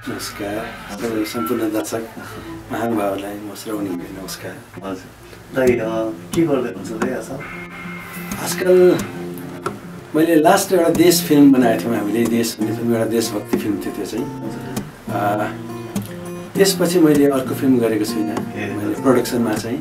नमस्कार सबै सम्पूर्ण दर्शक महानुभावलाई म श्रवणी नमस्कार। हजुर दाइ के गर्दै हुनुहुन्छ दाइ आजकल मैले लास्ट एउटा देश फिल्म बनाएको थियौँ हामीले। देश भन्ने फिल्म एउटा देशभक्ति फिल्म थियो त्यो चाहिँ। त्यसपछि मैले अर्को फिल्म गरेको छुइनँ मैले प्रोडक्सनमा चाहिँ।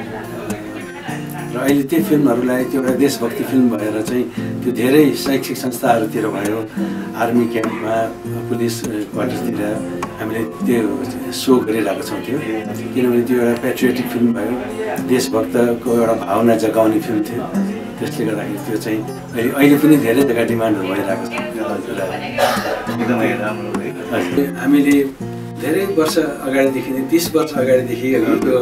र अहिले त्यो फिल्महरूलाई त्यो एउटा देशभक्ति फिल्म भएर चाहिँ त्यो धेरै शैक्षिक संस्थाहरूतिर भयो, आर्मी क्याम्पमा, पुलिस क्वार्टरतिर हामीले त्यो सो गरिरहेको छौँ त्यो। किनभने त्यो एउटा पेट्रियोटिक फिल्म भयो, देशभक्तको एउटा भावना जगाउने फिल्म थियो। त्यसले गर्दाखेरि त्यो चाहिँ अहिले पनि धेरै जग्गा डिमान्डहरू भइरहेको छ। एकदमै राम्रो है। हामीले धेरै वर्ष अगाडिदेखि नै 30 वर्ष अगाडिदेखि त्यो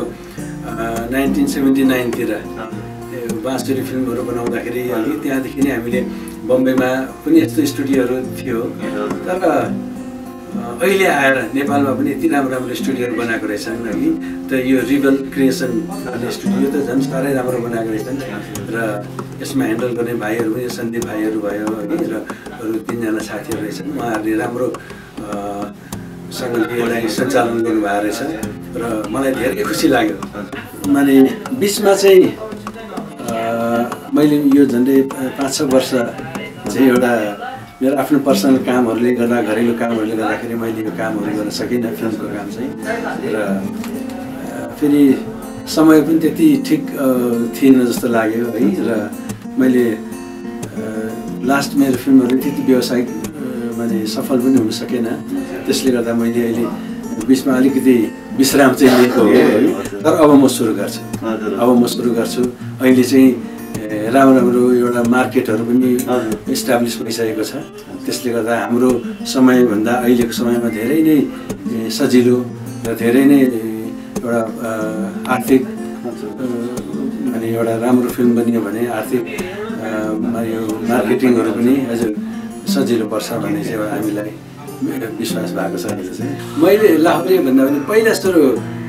1979 तिर बाँसुरी फिल्महरू बनाउँदाखेरि त्यहाँदेखि नै हामीले बम्बईमा पनि यस्तो स्टुडियोहरू थियो। तर अहिले आएर नेपालमा पनि यति राम्रो राम्रो स्टुडियोहरू बनाएको रहेछन् है। त यो रिबल क्रिएसन भन्ने स्टुडियो त झन् साह्रै राम्रो बनाएको रहेछन्। र यसमा ह्यान्डल गर्ने भाइहरू पनि सन्दीप भाइहरू भयो है। र अरू 3जना साथीहरू रहेछन्। उहाँहरूले राम्रो सँगले यसलाई सञ्चालन गर्नुभएको रहेछ र मलाई धेरै खुसी लाग्यो। माने बिचमा चाहिँ मैले यो झन्डै 5-6 वर्ष चाहिँ एउटा मेरो आफ्नो पर्सनल कामहरूले गर्दा, घरेलु कामहरूले गर्दाखेरि मैले यो कामहरू गर्न सकिनँ, फिल्मको काम चाहिँ। र फेरि समय पनि त्यति ठिक थिएन जस्तो लाग्यो है। र मैले लास्ट मेरो फिल्महरू त्यति व्यावसायिक माने सफल पनि हुन सकेन। त्यसले गर्दा मैले अहिले बिचमा अलिकति विश्राम चाहिँ लिएको हो है। तर अब म सुरु गर्छु। अहिले चाहिँ राम्रो राम्रो एउटा मार्केटहरू पनि इस्टाब्लिस भइसकेको छ। त्यसले गर्दा हाम्रो समयभन्दा अहिलेको समयमा धेरै नै सजिलो र धेरै नै एउटा आर्थिक अनि एउटा राम्रो फिल्म बनियो भने आर्थिक यो मार्केटिङहरू पनि अझ सजिलो पर्छ भन्ने चाहिँ एउटा हामीलाई विश्वास भएको छ। मैले लाहुरे भन्दा पनि पहिला सुरु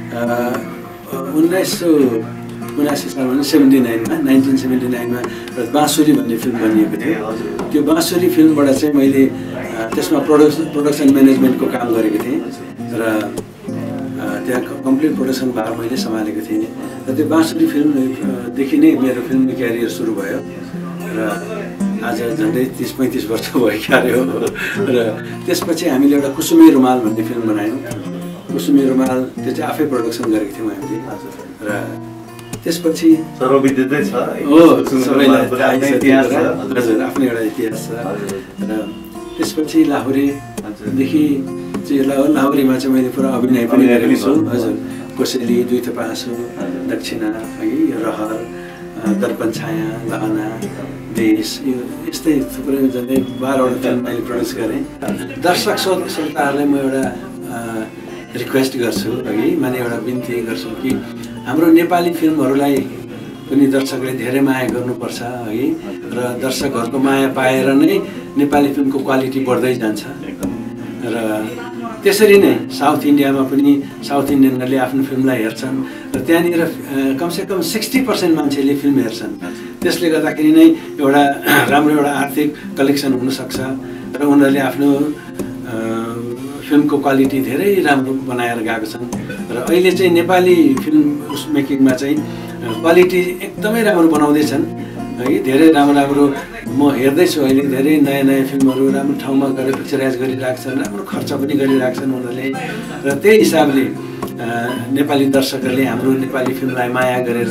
1979 सालमा 1979मा बाँसुरी भन्ने फिल्म बनिएको थियो। त्यो बाँसुरी फिल्मबाट चाहिँ मैले त्यसमा प्रोडक्सन म्यानेजमेन्टको काम गरेको थिएँ र त्यहाँ कम्प्लिट प्रोडक्सन भाग मैले सम्हालेको थिएँ। र त्यो बाँसुरी फिल्मदेखि नै मेरो फिल्मी क्यारियर सुरु भयो र आज झन्डै 30-35 वर्ष भइसक्यो। र त्यसपछि हामीले एउटा कुसुमे रुमाल भन्ने फिल्म बनायौँ। कुसुमे रुमाल त्यो चाहिँ आफै प्रोडक्सन गरेको थियौँ हामीले। र त्यसपछि सर्वविदितै छ हो, सबैलाई हजुर आफ्नो एउटा इतिहास छ। र त्यसपछि लाहुरेदेखि चाहिँ लाहुरेमा चाहिँ मैले पुरा अभिनय पनि गरेको छु। हजुर, कोसेली, दुई थपासो, दक्षिणा है, रहर, दर्पण छाया, लहना, देश, यो यस्तै थुप्रै झन्डै 12वटा फिल्म मैले प्रड्युस गरेँ। दर्शक श्रोताहरूलाई म एउटा रिक्वेस्ट गर्छु है, माने एउटा बिन्ती गर्छु कि हाम्रो नेपाली फिल्महरूलाई पनि दर्शकले धेरै माया गर्नुपर्छ है। र दर्शकहरूको माया पाएर नै नेपाली फिल्मको क्वालिटी बढ्दै जान्छ। र त्यसरी नै साउथ इन्डियामा पनि साउथ इन्डियनहरूले आफ्नो फिल्मलाई हेर्छन् र त्यहाँनिर कमसेकम 60% मान्छेले फिल्म हेर्छन्। त्यसले गर्दाखेरि नै एउटा राम्रो एउटा आर्थिक कलेक्सन हुनसक्छ र उनीहरूले आफ्नो फिल्मको क्वालिटी धेरै राम्रो बनाएर गएको छन्। र अहिले चाहिँ नेपाली फिल्म मेकिङमा चाहिँ क्वालिटी एकदमै राम्रो बनाउँदैछन् है। धेरै राम्रो म हेर्दैछु अहिले धेरै नयाँ फिल्महरू राम्रो ठाउँमा गएर पिक्चराइज गरिरहेको छन्, राम्रो खर्च पनि गरिरहेको छन् उनीहरूले। र त्यही हिसाबले नेपाली दर्शकहरूले हाम्रो नेपाली फिल्मलाई माया गरेर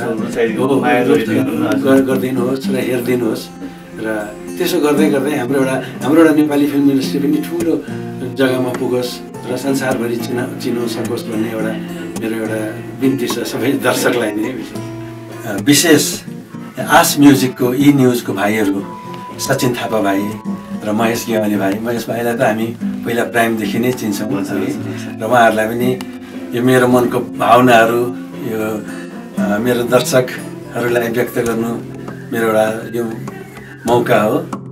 गरिदिनुहोस् र हेरिदिनुहोस्। र त्यसो गर्दै गर्दै हाम्रो एउटा नेपाली फिल्म इन्डस्ट्री पनि ठुलो जग्गामा पुगोस् र संसारभरि चिनाउन सकोस् भन्ने एउटा मेरो एउटा बिन्ती छ सबै दर्शकलाई नै। विशेष आस म्युजिकको न्युजको भाइहरू सचिन थापा भाइ र महेश गेवाली भाइ। महेश भाइलाई त हामी पहिला प्राइमदेखि नै चिन्छौँ र उहाँहरूलाई पनि यो मेरो मनको भावनाहरू यो मेरो दर्शकहरूलाई व्यक्त गर्नु मेरो एउटा यो मौका हो।